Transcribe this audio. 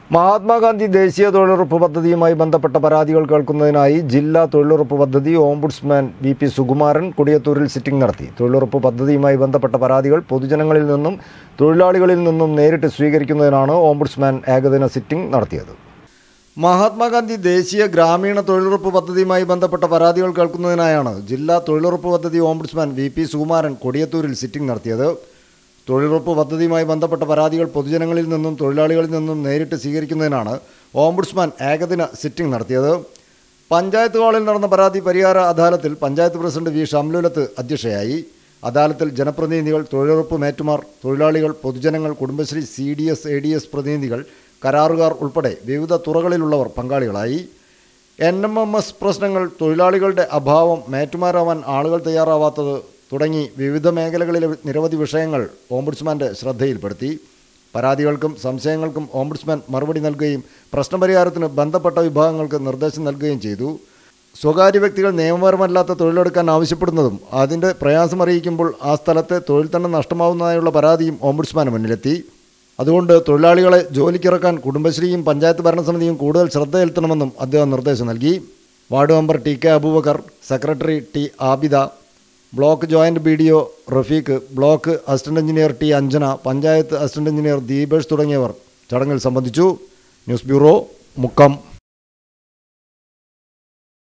മഹാത്മാഗാന്ധി ദേശീയ തൊഴിലുറപ്പ് പദ്ധതിയുമായി ബന്ധപ്പെട്ട പരാതികൾ കേൾക്കുന്നതിനായി ജില്ലാ തൊഴിലുറപ്പ് പദ്ധതി ഓംബുഡ്സ്മാൻ വി.പി. സുകുമാരൻ കൊടിയത്തൂരിൽ സിറ്റിംഗ് നടത്തി. തൊഴിലുറപ്പ് പദ്ധതിയുമായി ബന്ധപ്പെട്ട പരാതികൾ പൊതുജനങ്ങളിൽ നിന്നും തൊഴിലാളികളിൽ നിന്നും നേരിട്ട് സ്വീകരിക്കുന്നതിനാണ് ഓംബുഡ്സ്മാൻ ഏകദിന സിറ്റിംഗ് നടത്തിയത്. മഹാത്മാഗാന്ധി ദേശീയ ഗ്രാമീണ തൊഴിലുറപ്പ് പദ്ധതിയുമായി ബന്ധപ്പെട്ട പരാതികൾ കേൾക്കുന്നതിനായാണ് ജില്ലാ തൊഴിലുറപ്പ് പദ്ധതി ഓംബുഡ്സ്മാൻ വി.പി. സുകുമാരൻ കൊടിയത്തൂരിൽ സിറ്റിംഗ് നടത്തിയത്. തൊഴിലുറപ്പ് പദ്ധതിയുമായി ബന്ധപ്പെട്ട പരാതികൾ പൊതുജനങ്ങളിൽ നിന്നും തൊഴിലാളികളിൽ നിന്നും നേരിട്ട് സ്വീകരിക്കുന്നതിനാണ് ഓംബുഡ്സ്മാൻ ഏകദിന സിറ്റിംഗ് നടത്തിയത്. പഞ്ചായത്ത് ഹാളിൽ നടന്ന പരാതി പരിഹാര അദാലത്തിൽ പഞ്ചായത്ത് പ്രസിഡന്റ് വി. ഷംലുലത്ത് അധ്യക്ഷയായി. അദാലത്തിൽ ജനപ്രതിനിധികൾ, തൊഴിലുറപ്പ് മേറ്റുമാർ, തൊഴിലാളികൾ, പൊതുജനങ്ങൾ, കുടുംബശ്രീ, CDS, ADS പ്രതിനിധികൾ, കരാറുകാർ ഉൾപ്പെടെ വിവിധ തുറകളിലുള്ളവർ പങ്കാളികളായി. NMMS പ്രശ്നങ്ങൾ, തൊഴിലാളികളുടെ അഭാവം, മേറ്റുമാരാവാൻ ആളുകൾ തയ്യാറാവാത്തത് തുടങ്ങി വിവിധ മേഖലകളിലെ നിരവധി വിഷയങ്ങൾ ഓംബുഡ്സ്മാൻ്റെ ശ്രദ്ധയിൽപ്പെടുത്തി. പരാതികൾക്കും സംശയങ്ങൾക്കും ഓംബുഡ്സ്മാൻ മറുപടി നൽകുകയും പ്രശ്നപരിഹാരത്തിന് ബന്ധപ്പെട്ട വിഭാഗങ്ങൾക്ക് നിർദ്ദേശം നൽകുകയും ചെയ്തു. സ്വകാര്യ വ്യക്തികൾ നിയമപരമല്ലാത്ത തൊഴിലെടുക്കാൻ ആവശ്യപ്പെടുന്നതും അതിൻ്റെ പ്രയാസം അറിയിക്കുമ്പോൾ ആ സ്ഥലത്തെ തൊഴിൽ തന്നെ നഷ്ടമാവുന്നതായുള്ള പരാതിയും ഓംബുഡ്സ്മാന് മുന്നിലെത്തി. അതുകൊണ്ട് തൊഴിലാളികളെ ജോലിക്കിറക്കാൻ കുടുംബശ്രീയും പഞ്ചായത്ത് ഭരണസമിതിയും കൂടുതൽ ശ്രദ്ധ ചെലുത്തണമെന്നും അദ്ദേഹം നിർദ്ദേശം നൽകി. Ward member TK Abubakar, secretary T. Abida, block joint BDO Rafeeq, block assistant engineer T. Anjana, panchayat assistant engineer Deepesh തുടങ്ങിയവർ ചടങ്ങിൽ സംബന്ധിച്ചു. News bureau, Mukkam.